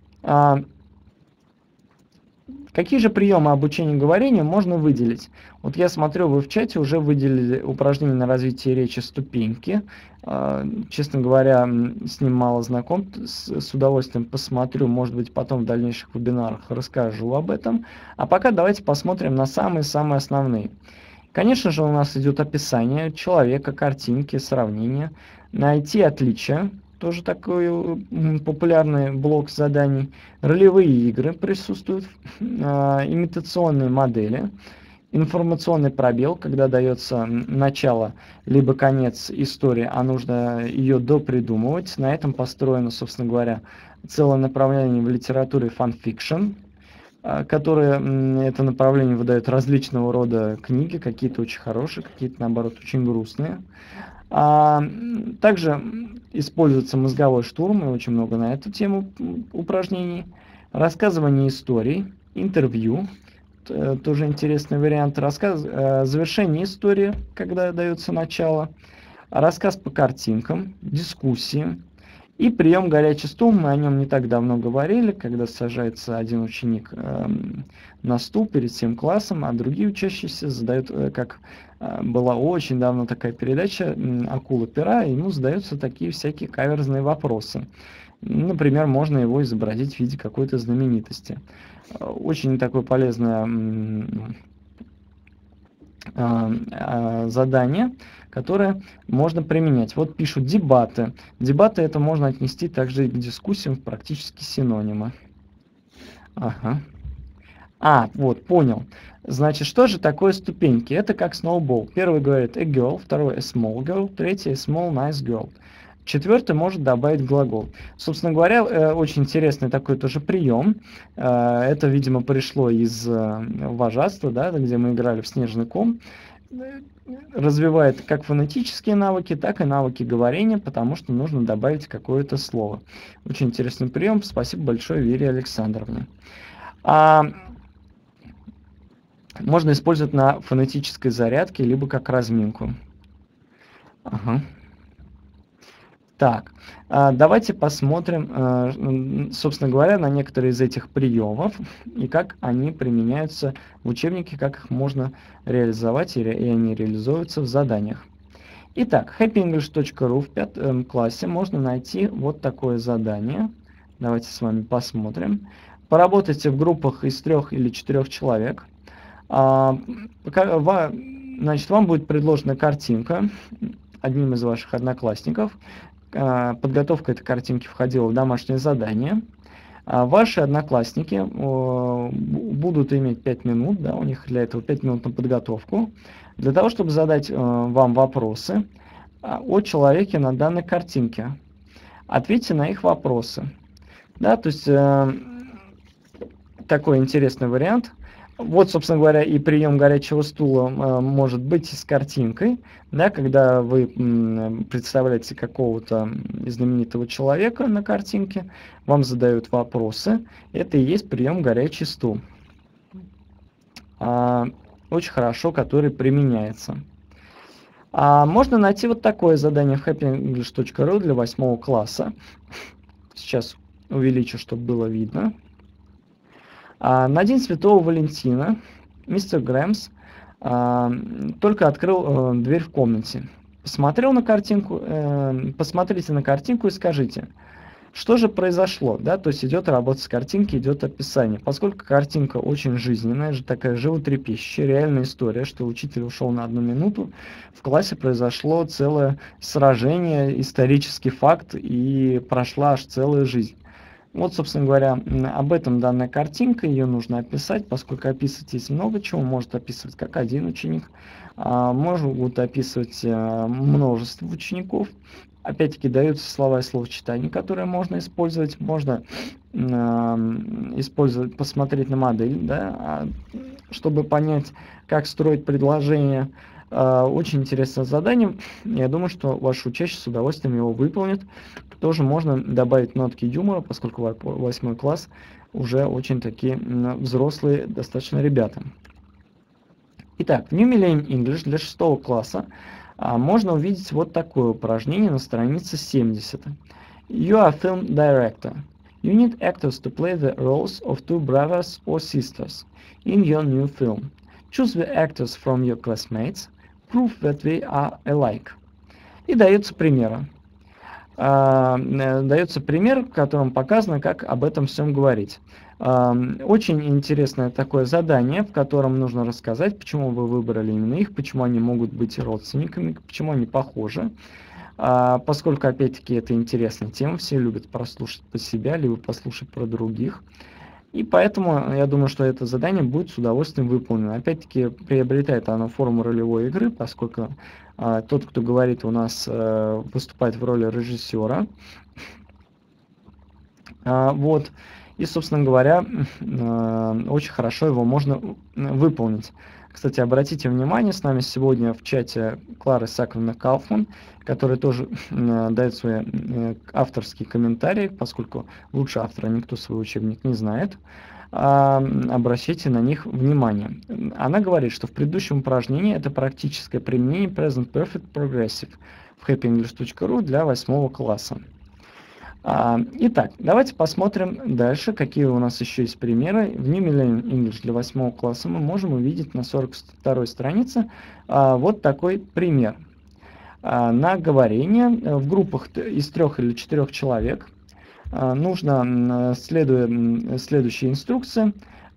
какие же приемы обучения говорению можно выделить? Вот я смотрю, вы в чате уже выделили упражнение на развитие речи ступеньки. Честно говоря, с ним мало знаком. С удовольствием посмотрю, может быть, потом в дальнейших вебинарах расскажу об этом. А пока давайте посмотрим на самые-самые основные. Конечно же, у нас идет описание человека, картинки, сравнения. Найти отличия. Тоже такой популярный блок заданий. Ролевые игры присутствуют, имитационные модели, информационный пробел, когда дается начало либо конец истории, а нужно ее допридумывать. На этом построено, собственно говоря, целое направление в литературе фанфикшн. которые это направление выдают различного рода книги, какие-то очень хорошие, какие-то, наоборот, очень грустные. Также используется мозговой штурм, и очень много на эту тему упражнений. Рассказывание историй, интервью, тоже интересный вариант. Завершение истории, когда дается начало. Рассказ по картинкам, дискуссии. И прием горячий стул, мы о нем не так давно говорили, когда сажается один ученик на стул перед всем классом, а другие учащиеся задают, как была очень давно такая передача «Акула-пера», и ему задаются такие всякие каверзные вопросы. Например, можно его изобразить в виде какой-то знаменитости. Очень такое полезное задание, которое можно применять. Вот пишут дебаты. Дебаты это можно отнести также и к дискуссиям, практически синонимы. Ага. Вот, понял. Значит, что же такое ступеньки? Это как snowball. Первый говорит a girl, второй a small girl, третий a small nice girl. Четвертый может добавить глагол. Собственно говоря, очень интересный такой тоже прием. Это, видимо, пришло из вожатства, да, где мы играли в снежный ком. Развивает как фонетические навыки, так и навыки говорения, потому что нужно добавить какое-то слово. Очень интересный прием. Спасибо большое Вере Александровне. Можно использовать на фонетической зарядке, либо как разминку. Ага. Так, давайте посмотрим, собственно говоря, на некоторые из этих приемов и как они применяются в учебнике, как их можно реализовать, и они реализуются в заданиях. Итак, happyenglish.ru в 5 классе можно найти вот такое задание. Давайте с вами посмотрим. Поработайте в группах из 3 или 4 человек. Значит, вам будет предложена картинка одним из ваших одноклассников. Подготовка этой картинки входила в домашнее задание. Ваши одноклассники будут иметь 5 минут, да, у них для этого 5 минут на подготовку, для того, чтобы задать вам вопросы о человеке на данной картинке. Ответьте на их вопросы. Да, то есть такой интересный вариант. Вот, собственно говоря, и прием горячего стула может быть с картинкой, да, когда вы представляете какого-то знаменитого человека на картинке, вам задают вопросы, это и есть прием горячий стул. Очень хорошо, который применяется. Можно найти вот такое задание в happyenglish.ru для 8 класса. Сейчас увеличу, чтобы было видно. На День Святого Валентина мистер Грэмс только открыл дверь в комнате. Посмотрел на картинку, посмотрите на картинку и скажите, что же произошло, да, то есть идет работа с картинки, идет описание. Поскольку картинка очень жизненная, такая животрепещущая, реальная история, что учитель ушел на 1 минуту, в классе произошло целое сражение, исторический факт, и прошла аж целая жизнь. Вот, собственно говоря, об этом данная картинка, ее нужно описать, поскольку описывать есть много чего, может описывать как один ученик, могут описывать множество учеников. Опять-таки даются слова и словосочетания, которые можно использовать, можно использовать, посмотреть на модель, да, чтобы понять, как строить предложение. Очень интересное задание, я думаю, что ваши учащиеся с удовольствием его выполнят. Тоже можно добавить нотки юмора, поскольку 8 класс уже очень такие взрослые достаточно ребята. Итак, в New Millennium English для 6 класса можно увидеть вот такое упражнение на странице 70. You are film director. You need actors to play the roles of 2 brothers or sisters in your new film. Choose the actors from your classmates. Prove that they are alike. И даются примеры. Дается пример, в котором показано, как об этом всем говорить. Очень интересное такое задание, в котором нужно рассказать, почему вы выбрали именно их, почему они могут быть родственниками, почему они похожи. Поскольку, опять-таки, это интересная тема, все любят прослушать про себя, либо послушать про других. И поэтому я думаю, что это задание будет с удовольствием выполнено. Опять-таки, приобретает оно форму ролевой игры, поскольку тот, кто говорит, у нас выступает в роли режиссера. Вот. и, собственно говоря, очень хорошо его можно выполнить. Кстати, обратите внимание, с нами сегодня в чате Клара Исааковна Кауфман, которая тоже дает свои авторские комментарии, поскольку лучше автора никто свой учебник не знает. Обращайте на них внимание. Она говорит, что в предыдущем упражнении это практическое применение Present Perfect Progressive в happyenglish.ru для 8 класса. Итак, давайте посмотрим дальше, какие у нас еще есть примеры. В New Millennium English для 8 класса мы можем увидеть на 42 странице вот такой пример. На говорение в группах из 3 или 4 человек нужно, следуя следующей инструкции,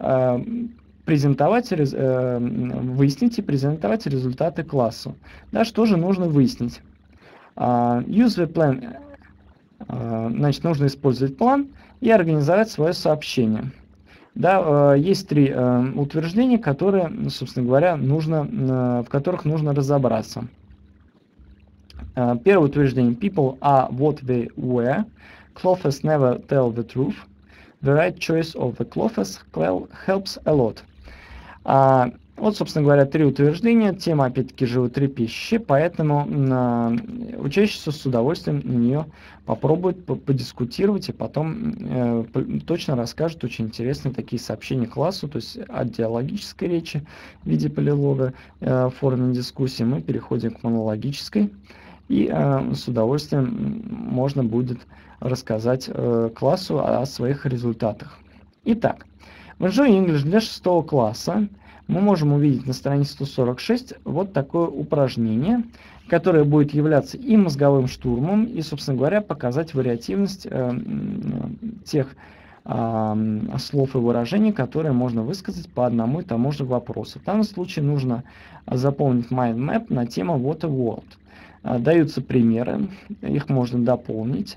выяснить и презентовать результаты классу. Да, что же нужно выяснить? Use the plan. Значит, нужно использовать план и организовать свое сообщение. Да, есть 3 утверждения, которые, собственно говоря, в которых нужно разобраться. Первое утверждение. People are what they wear. Clothes never tell the truth. The right choice of the clothes helps a lot. Вот, собственно говоря, 3 утверждения. Тема, опять-таки, животрепещущая, поэтому учащийся с удовольствием на нее попробует подискутировать и потом точно расскажет очень интересные такие сообщения классу, то есть от диалогической речи в виде полилога в форме дискуссии мы переходим к монологической, и с удовольствием можно будет рассказать классу о своих результатах. Итак, в Enjoy English для 6 класса мы можем увидеть на странице 146 вот такое упражнение, которое будет являться и мозговым штурмом, и, собственно говоря, показать вариативность тех слов и выражений, которые можно высказать по одному и тому же вопросу. В данном случае нужно заполнить mind map на тему What a World. Даются примеры, их можно дополнить.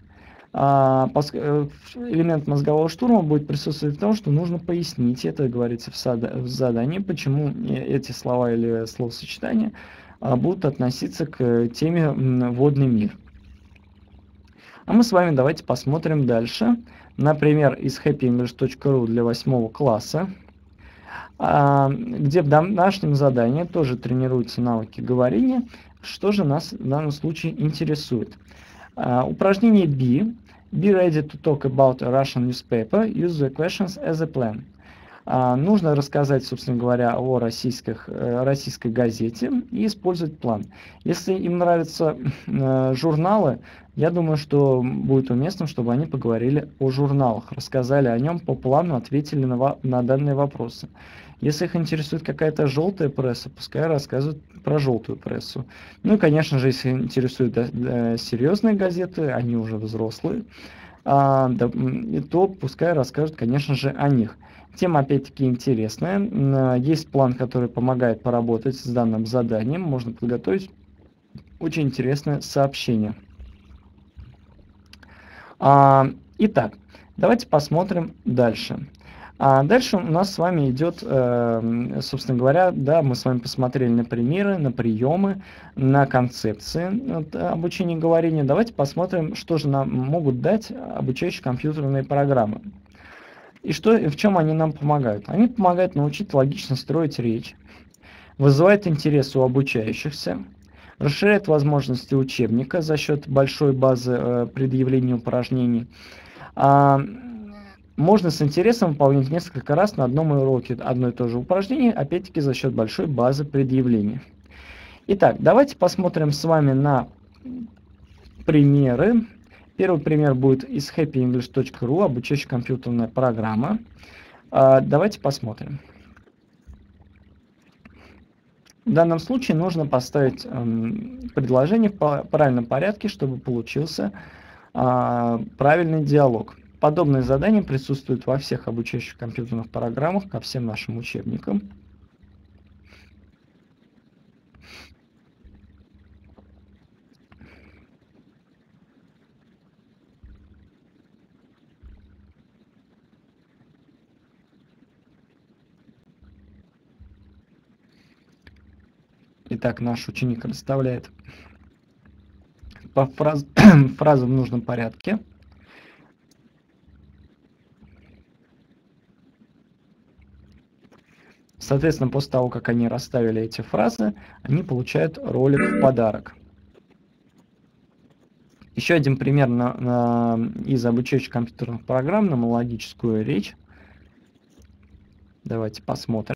Элемент мозгового штурма будет присутствовать в том, что нужно пояснить, это говорится в задании, почему эти слова или словосочетания будут относиться к теме «Водный мир». А мы с вами давайте посмотрим дальше. Например, из happyenglish.ru для 8 класса, где в домашнем задании тоже тренируются навыки говорения. Что же нас в данном случае интересует? Упражнение B. Be ready to talk about a Russian newspaper. Use the questions as a plan. Нужно рассказать, собственно говоря, о российской газете и использовать план. Если им нравятся журналы, я думаю, что будет уместно, чтобы они поговорили о журналах, рассказали о нем по плану, ответили на данные вопросы. Если их интересует какая-то желтая пресса, пускай рассказывают про желтую прессу. Ну и, конечно же, если интересуют серьезные газеты, они уже взрослые, то пускай расскажут, конечно же, о них. Тема, опять-таки, интересная. Есть план, который помогает поработать с данным заданием. Можно подготовить очень интересное сообщение. Итак, давайте посмотрим дальше. Дальше у нас с вами идет, собственно говоря, да, мы с вами посмотрели на примеры, на приемы, на концепции обучения говорения. Давайте посмотрим, что же нам могут дать обучающие компьютерные программы. И в чем они нам помогают? Они помогают научить логично строить речь, вызывают интерес у обучающихся, расширяют возможности учебника за счет большой базы предъявления упражнений. Можно с интересом выполнять несколько раз на одном уроке одно и то же упражнение, опять-таки за счет большой базы предъявлений. Итак, давайте посмотрим с вами на примеры. Первый пример будет из happyenglish.ru, обучающая компьютерная программа. Давайте посмотрим. В данном случае нужно поставить предложение в правильном порядке, чтобы получился правильный диалог. Подобные задания присутствуют во всех обучающих компьютерных программах, ко всем нашим учебникам. Итак, наш ученик расставляет фразы в нужном порядке. Соответственно, после того, как они расставили эти фразы, они получают ролик в подарок. Еще один пример из обучающих компьютерных программ на мелодическую речь. Давайте посмотрим.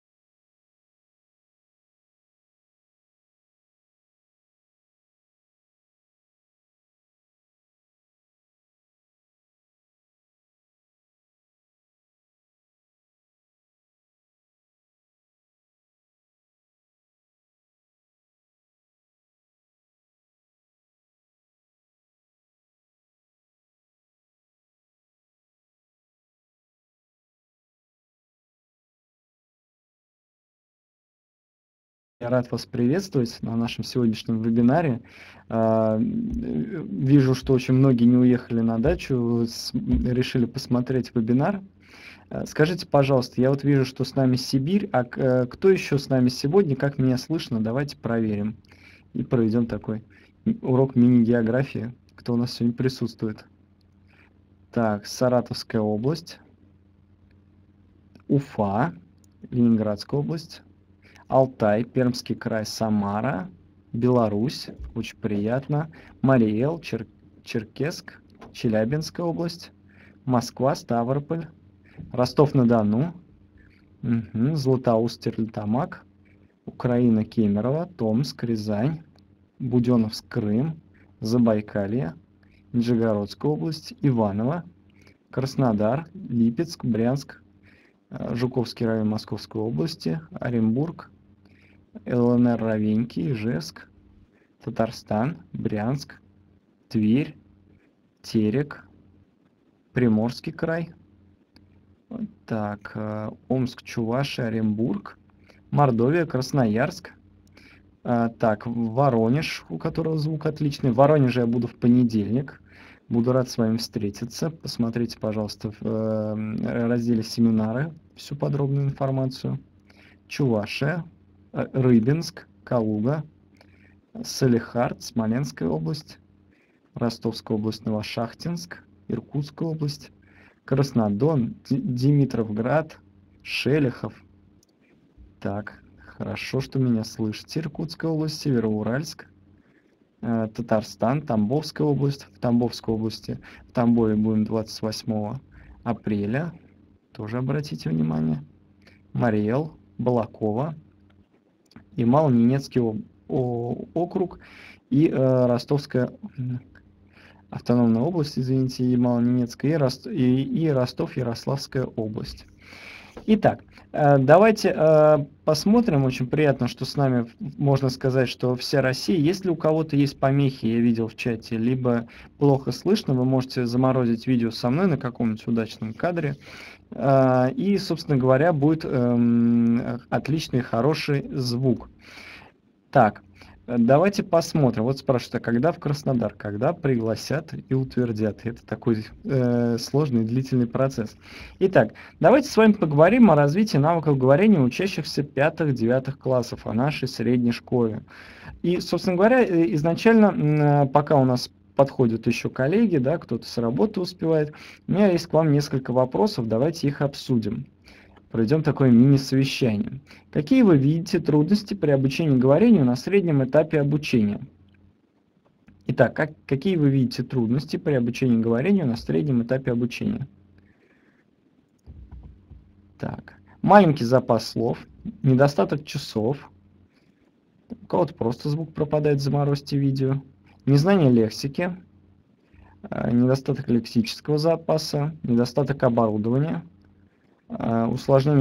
Я рад вас приветствовать на нашем сегодняшнем вебинаре. Вижу, что очень многие не уехали на дачу, решили посмотреть вебинар. Скажите, пожалуйста, я вот вижу, что с нами Сибирь, а кто еще с нами сегодня, как меня слышно, давайте проверим. И проведем такой урок мини-географии, кто у нас сегодня присутствует. Так, Саратовская область, Уфа, Ленинградская область, Алтай, Пермский край, Самара, Беларусь, очень приятно, Мариэл, Черкесск, Челябинская область, Москва, Ставрополь, Ростов-на-Дону, Златоуст, Стерлитамак, Украина, Кемерово, Томск, Рязань, Буденновск, Крым, Забайкалье, Нижегородская область, Иваново, Краснодар, Липецк, Брянск, Жуковский район Московской области, Оренбург, ЛНР Ровенький, Ижевск, Татарстан, Брянск, Тверь, Терек, Приморский край, так, Омск, Чувашия, Оренбург, Мордовия, Красноярск, так, Воронеж, у которого звук отличный. В Воронеже я буду в понедельник. Буду рад с вами встретиться. Посмотрите, пожалуйста, в разделе «Семинары» всю подробную информацию. Чувашия, Рыбинск, Калуга, Салехард, Смоленская область, Ростовская область, Новошахтинск, Иркутская область, Краснодон, Димитровград, Шелехов. Так, хорошо, что меня слышите. Иркутская область, Североуральск, Татарстан, Тамбовская область. В Тамбовской области, в Тамбове будем 28 апреля. Тоже обратите внимание. Мариэл, Балакова, Ямало-Ненецкий округ и Ростовская автономная область, извините, Ямало-Ненецкая и Ростов-Ярославская область. Итак, давайте посмотрим. Очень приятно, что с нами, можно сказать, что вся Россия. Если у кого-то есть помехи, я видел в чате, либо плохо слышно, вы можете заморозить видео со мной на каком-нибудь удачном кадре. И, собственно говоря, будет отличный, хороший звук. Так, давайте посмотрим. Вот спрашивают, а когда в Краснодар? Когда пригласят и утвердят? Это такой сложный, длительный процесс. Итак, давайте с вами поговорим о развитии навыков говорения учащихся 5-9 классов, о нашей средней школе. И, собственно говоря, изначально, пока у нас подходят еще коллеги, да, кто-то с работы успевает, у меня есть к вам несколько вопросов, давайте их обсудим. Проведем такое мини-совещание. Какие вы видите трудности при обучении говорению на среднем этапе обучения? Итак, какие вы видите трудности при обучении говорению на среднем этапе обучения? Так, маленький запас слов, недостаток часов, у кого-то просто звук пропадает, заморозьте видео, незнание лексики, недостаток лексического запаса, недостаток оборудования, усложнение